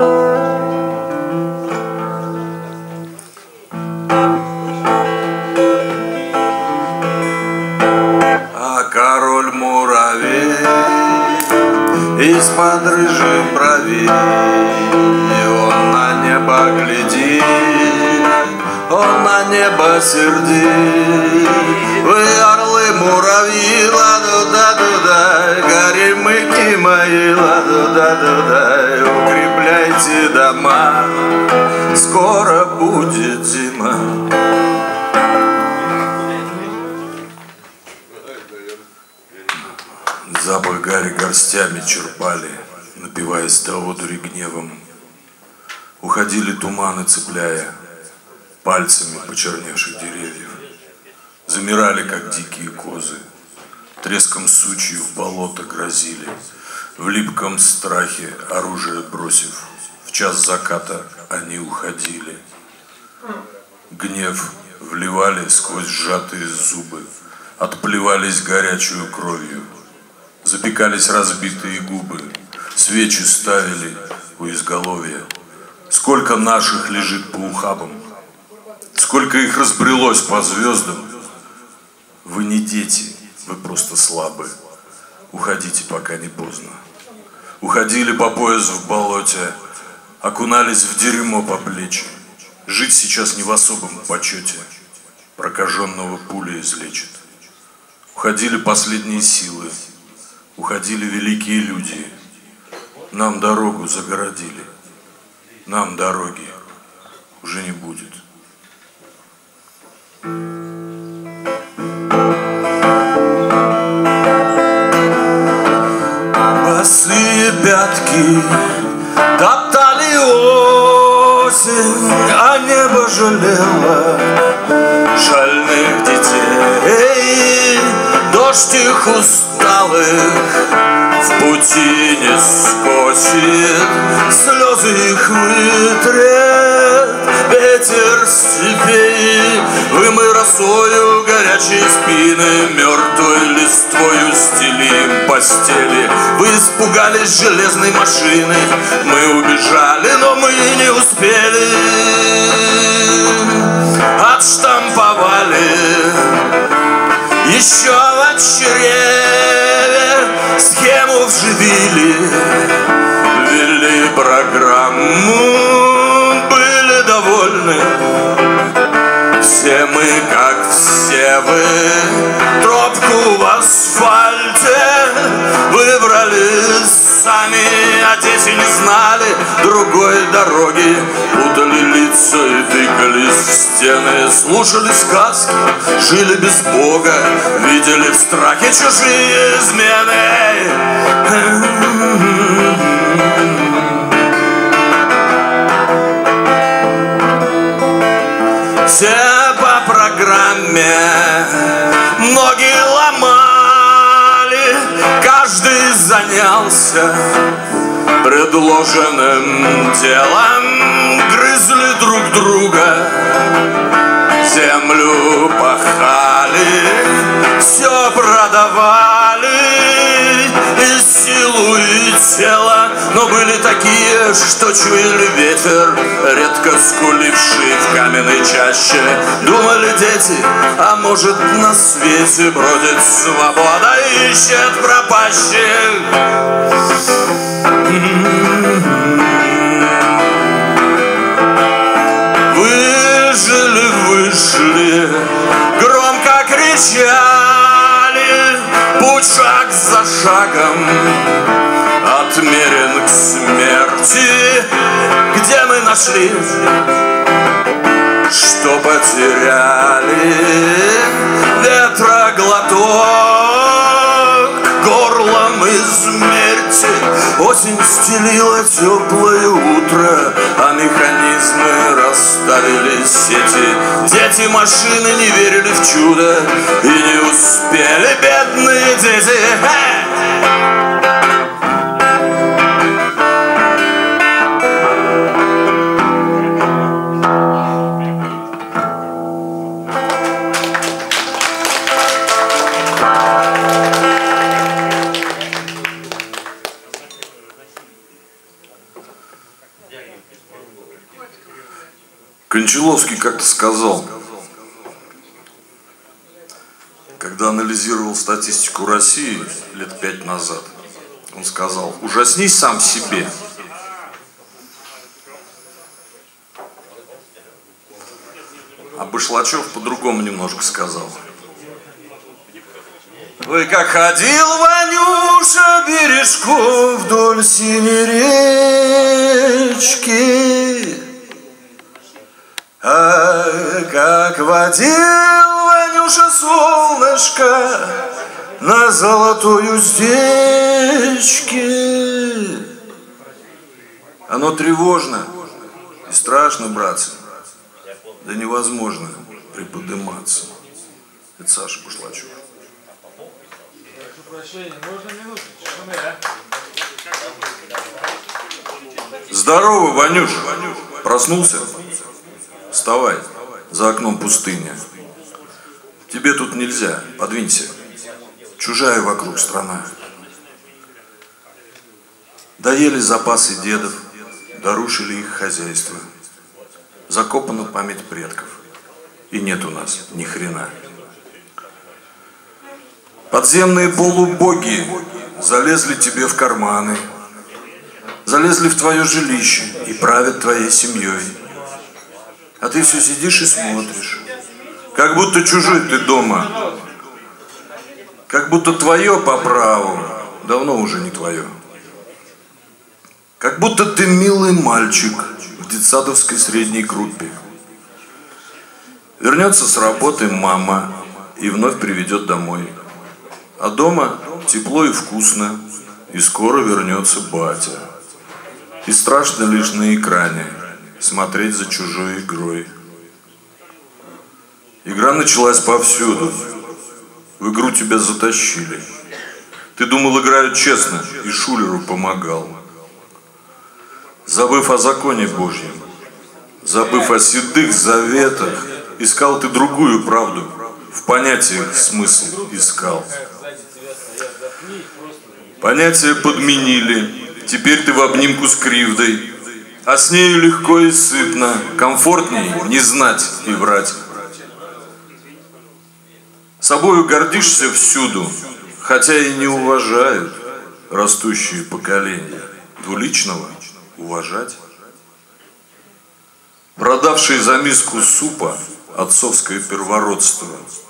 А король муравей из-под рыжих бровей, он на небо глядит, он на небо сердит. Вы орлы, муравьи, ладу-да-ду-дай, горемыки мои, ладу-да-ду-дай, укрепляйте дома, скоро будет зима. Запах гари горстями черпали, напиваясь до одури гневом. Уходили туманы, цепляя пальцами почерневших деревьев. Замирали, как дикие козы, треском сучьев в болото грозили, в липком страхе оружие бросив, в час заката они уходили. Гнев вливали сквозь сжатые зубы, отплевались горячую кровью. Запекались разбитые губы, свечи ставили у изголовья. Сколько наших лежит по ухабам, сколько их разбрелось по звездам. Вы не дети, вы просто слабы. Уходите, пока не поздно. Уходили по пояс в болоте, окунались в дерьмо по плечи. Жить сейчас не в особом почете, прокаженного пуля излечит. Уходили последние силы, уходили великие люди, нам дорогу загородили, нам дороги уже не будет. Босые пятки топтали осень, а небо жалело шальных детей. Дождь их усталых в пути не скосит, слезы их вытрет ветер степей. Вы мы росою горячие спины, мертвой листвою стелим постели. Вы испугались железной машины, мы убежали, но мы не успели. Отштамповали еще в чреве, схему вживили, ввели программу, были довольны. Все мы, как все вы, тропку в асфальте выбрали сами, а дети не знали другой дороги. Путали лица и тыкались в стены, слушали сказки, жили без Бога, видели в страхе чужие измены. Все по программе, ноги ломали, каждый занялся предложенным делом, грызли друг друга, землю пахали, все продавали, и силу, и тело, но были такие, что чуяли ветер, редко скуливший в каменной чаще. Думали дети, а может на свете бродит свобода, ищет пропащих. Выжили, вышли, громко кричали, путь шаг за шагом отмерен к смерти. Где мы нашли, что потеряли? Ветроглоток горлом измерьте. Осень стелила теплое утро, а механизмы расставили сети. Дети машины не верили в чудо и не успели, бедные дети. Кончаловский как-то сказал, когда анализировал статистику России лет 5 назад, он сказал: ужаснись сам себе. А Башлачев по-другому немножко сказал. Ой, как ходил Ванюша бережком вдоль синей речки, а как водил Ванюша солнышко на золотую уздечке. Оно тревожно и страшно, братцы, да невозможно приподниматься. Это Саша Башлачев. Здорово, Ванюша. Проснулся? Вставай, за окном пустыня. Тебе тут нельзя, подвинься. Чужая вокруг страна. Доели запасы дедов, дорушили их хозяйство. Закопана память предков, и нет у нас ни хрена. Подземные полубоги залезли тебе в карманы, залезли в твое жилище и правят твоей семьей. А ты все сидишь и смотришь, как будто чужой ты дома, как будто твое по праву давно уже не твое. Как будто ты милый мальчик в детсадовской средней группе. Вернется с работы мама и вновь приведет домой. А дома тепло и вкусно, и скоро вернется батя. И страшно лишь на экране смотреть за чужой игрой. Игра началась повсюду. В игру тебя затащили. Ты думал, играют честно, и шулеру помогал. Забыв о законе Божьем, забыв о седых заветах, искал ты другую правду, в понятиях смысл искал. Понятия подменили, теперь ты в обнимку с кривдой, а с нею легко и сытно, комфортней не знать и врать. Собою гордишься всюду, хотя и не уважают растущие поколения. Двуличного уважать. Продавший за миску супа отцовское первородство.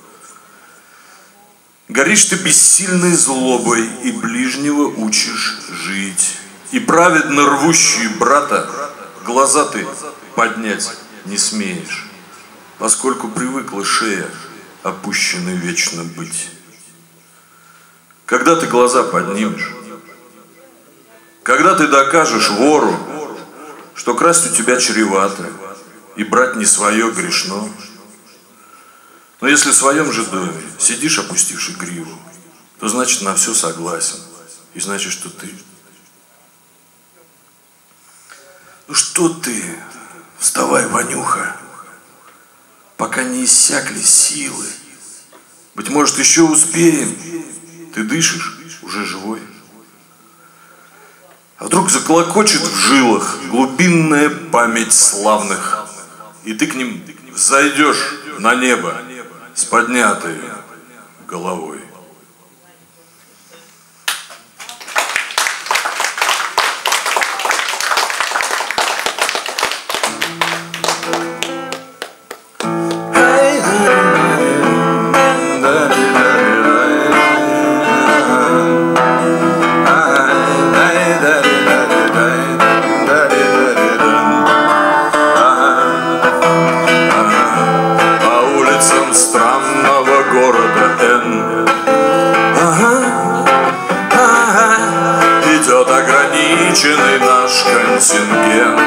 Горишь ты бессильной злобой и ближнего учишь жить. И праведно рвущий брата глаза ты поднять не смеешь, поскольку привыкла шея опущенной вечно быть. Когда ты глаза поднимешь, когда ты докажешь вору, что красть у тебя чревато и брать не свое грешно, но если в своем же доме сидишь, опустивши гриву, то значит на все согласен. И значит, что ты. Ну что ты? Вставай, Ванюха, пока не иссякли силы. Быть может, еще успеем. Ты дышишь, уже живой. А вдруг заклокочет в жилах глубинная память славных, и ты к ним взойдешь на небо с поднятой головой. Ограниченный наш контингент,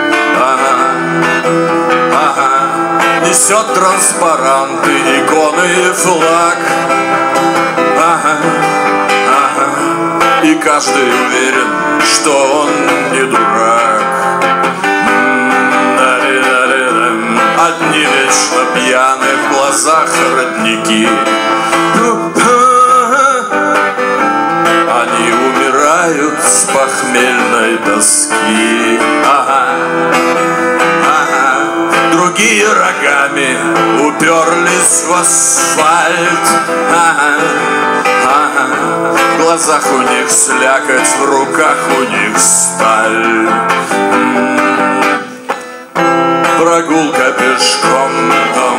несет транспаранты, иконы и флаг, и каждый уверен, что он не дурак. Одни вечно пьяны, в глазах родники, они умирают с похмельной доски. уперлись в асфальт. В глазах у них слякоть, в руках у них сталь. Прогулка пешком,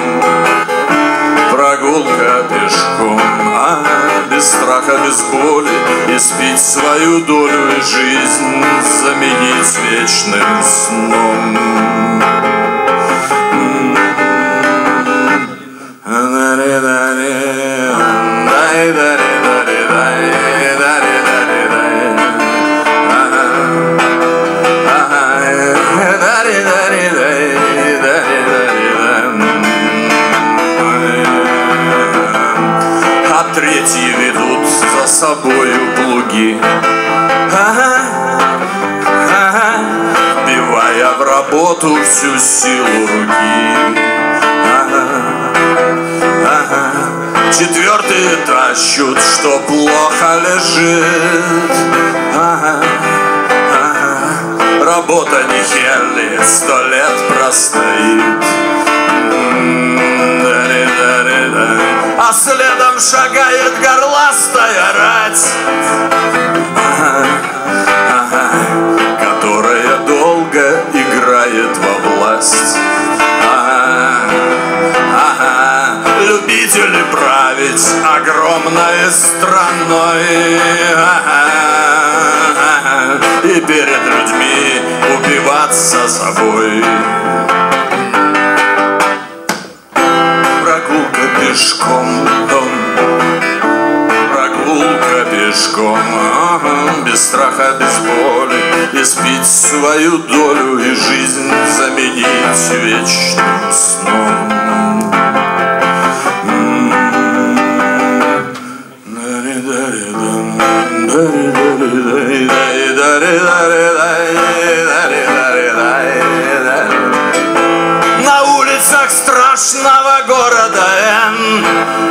прогулка пешком, без страха, без боли, испить свою долю и жизнь заменить вечным сном. Третьи ведут за собою плуги, вбивая в работу всю силу руки. Четвертые тащут, что плохо лежит. Работа не херли, 100 лет простоит. А следом шагает горластая рать, которая долго играет во власть. Любители править огромной страной и перед людьми убиваться собой. Прогулка пешком, прогулка пешком, без страха, без боли, испить свою долю и жизнь заменить вечным сном. На улицах страшного города Н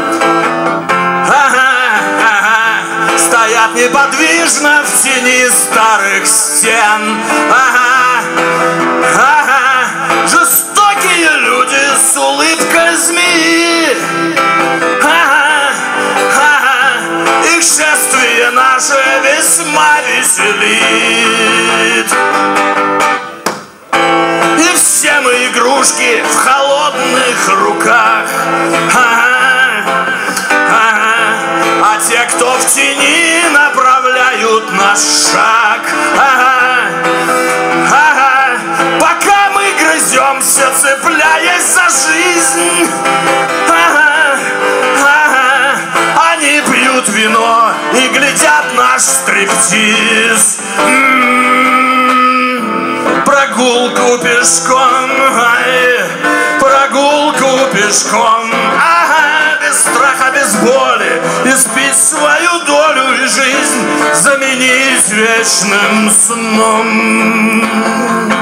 стоят неподвижно в тени старых стен. Жестокие люди с улыбкой змеи. Их шествие наше весьма веселит. И все мы игрушки в холодных руках. А те, кто в тени, направляют наш шаг. Пока мы грыземся, цепляясь за жизнь, они пьют вино и глядят наш стриптиз. Прогулку пешком, прогулку пешком, без страха, без боли, испить свою долю и жизнь заменить вечным сном.